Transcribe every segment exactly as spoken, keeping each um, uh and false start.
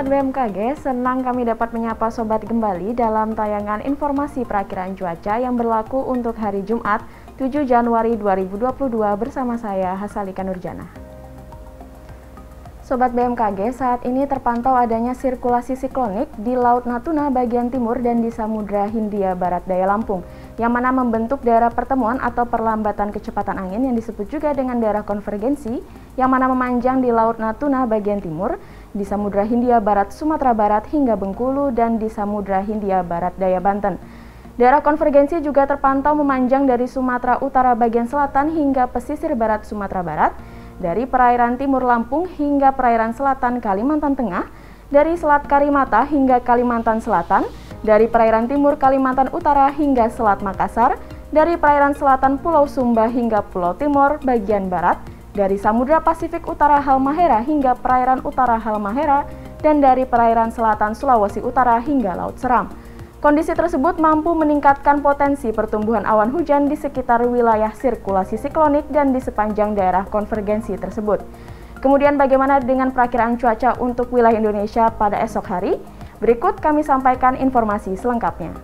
Sobat B M K G, senang kami dapat menyapa Sobat kembali dalam tayangan informasi perakiraan cuaca yang berlaku untuk hari Jumat tujuh Januari dua ribu dua puluh dua bersama saya Hasalika Nurjana. Sobat B M K G, saat ini terpantau adanya sirkulasi siklonik di Laut Natuna bagian timur dan di Samudra Hindia Barat Daya Lampung, yang mana membentuk daerah pertemuan atau perlambatan kecepatan angin yang disebut juga dengan daerah konvergensi, yang mana memanjang di Laut Natuna bagian timur, di Samudra Hindia Barat Sumatera Barat hingga Bengkulu, dan di Samudra Hindia Barat Daya Banten. Daerah konvergensi juga terpantau memanjang dari Sumatera Utara bagian selatan hingga pesisir barat Sumatera Barat, dari perairan timur Lampung hingga perairan selatan Kalimantan Tengah, dari Selat Karimata hingga Kalimantan Selatan, dari perairan timur Kalimantan Utara hingga Selat Makassar, dari perairan selatan Pulau Sumba hingga Pulau Timor bagian barat, dari Samudra Pasifik Utara Halmahera hingga perairan utara Halmahera, dan dari perairan selatan Sulawesi Utara hingga Laut Seram. Kondisi tersebut mampu meningkatkan potensi pertumbuhan awan hujan di sekitar wilayah sirkulasi siklonik dan di sepanjang daerah konvergensi tersebut. Kemudian bagaimana dengan perakiraan cuaca untuk wilayah Indonesia pada esok hari? Berikut kami sampaikan informasi selengkapnya.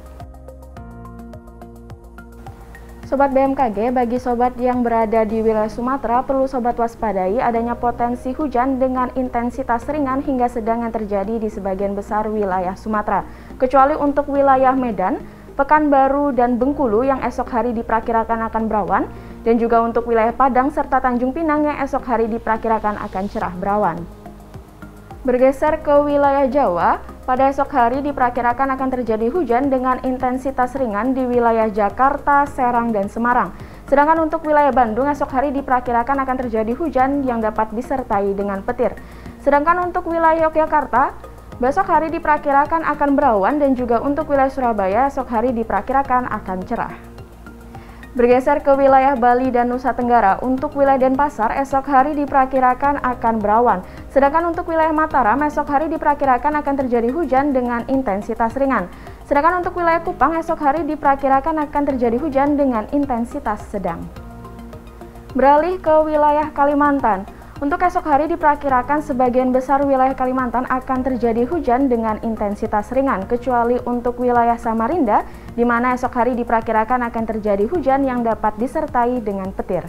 Sobat B M K G, bagi sobat yang berada di wilayah Sumatera, perlu sobat waspadai adanya potensi hujan dengan intensitas ringan hingga sedang yang terjadi di sebagian besar wilayah Sumatera. Kecuali untuk wilayah Medan, Pekanbaru, dan Bengkulu yang esok hari diperkirakan akan berawan, dan juga untuk wilayah Padang serta Tanjung Pinang yang esok hari diperkirakan akan cerah berawan. Bergeser ke wilayah Jawa, pada esok hari diperkirakan akan terjadi hujan dengan intensitas ringan di wilayah Jakarta, Serang, dan Semarang. Sedangkan untuk wilayah Bandung esok hari diperkirakan akan terjadi hujan yang dapat disertai dengan petir. Sedangkan untuk wilayah Yogyakarta, besok hari diperkirakan akan berawan, dan juga untuk wilayah Surabaya esok hari diperkirakan akan cerah. Bergeser ke wilayah Bali dan Nusa Tenggara, untuk wilayah Denpasar esok hari diperkirakan akan berawan. Sedangkan untuk wilayah Mataram esok hari diperkirakan akan terjadi hujan dengan intensitas ringan. Sedangkan untuk wilayah Kupang esok hari diperkirakan akan terjadi hujan dengan intensitas sedang. Beralih ke wilayah Kalimantan. Untuk esok hari diperkirakan sebagian besar wilayah Kalimantan akan terjadi hujan dengan intensitas ringan, kecuali untuk wilayah Samarinda, di mana esok hari diperkirakan akan terjadi hujan yang dapat disertai dengan petir.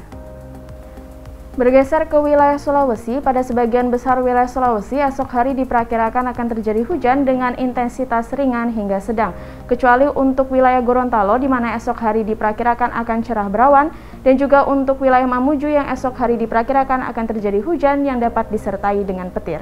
Bergeser ke wilayah Sulawesi, pada sebagian besar wilayah Sulawesi esok hari diperkirakan akan terjadi hujan dengan intensitas ringan hingga sedang, kecuali untuk wilayah Gorontalo di mana esok hari diperkirakan akan cerah berawan, dan juga untuk wilayah Mamuju yang esok hari diperkirakan akan terjadi hujan yang dapat disertai dengan petir.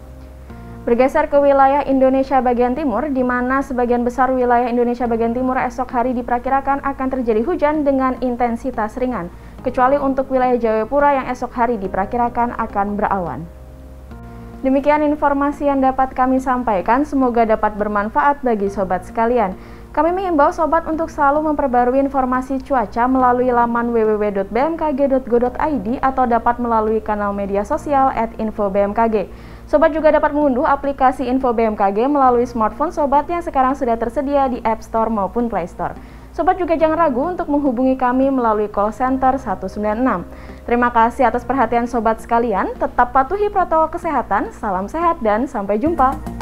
Bergeser ke wilayah Indonesia bagian timur, di mana sebagian besar wilayah Indonesia bagian timur esok hari diperkirakan akan terjadi hujan dengan intensitas ringan, kecuali untuk wilayah Jayapura yang esok hari diperkirakan akan berawan. Demikian informasi yang dapat kami sampaikan, semoga dapat bermanfaat bagi sobat sekalian. Kami mengimbau sobat untuk selalu memperbarui informasi cuaca melalui laman w w w titik b m k g titik go titik i d atau dapat melalui kanal media sosial at info b m k g. Sobat juga dapat mengunduh aplikasi Info B M K G melalui smartphone sobat yang sekarang sudah tersedia di App Store maupun Play Store. Sobat juga jangan ragu untuk menghubungi kami melalui call center satu sembilan enam. Terima kasih atas perhatian sobat sekalian, tetap patuhi protokol kesehatan, salam sehat dan sampai jumpa.